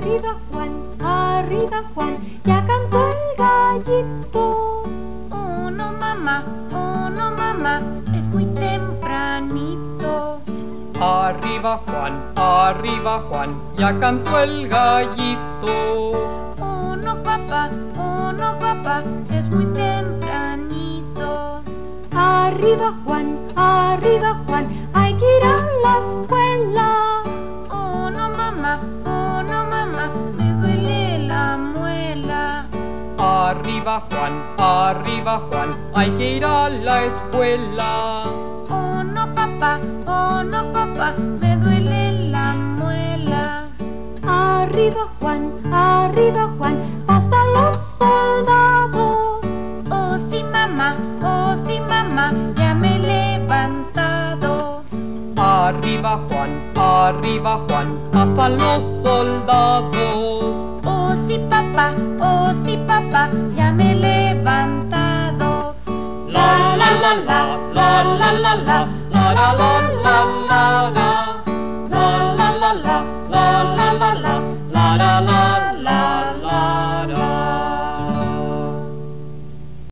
arriba Juan, ya cantó el gallito. Oh no mamá, es muy tempranito. Arriba Juan, ya cantó el gallito. Oh no papá, es muy tempranito. Arriba Juan, hay que ir a la escuela. Oh no mamá, me duele la muela. Arriba Juan, hay que ir a la escuela. Oh no papá, me duele la muela. Arriba Juan, pasan los soldados. Oh sí mamá, ya me he levantado. Arriba Juan, pasan los soldados. Oh sí papá, ya me he levantado. La la la la, la la la la, la la la la la la, la la la la, la la la la, la la la.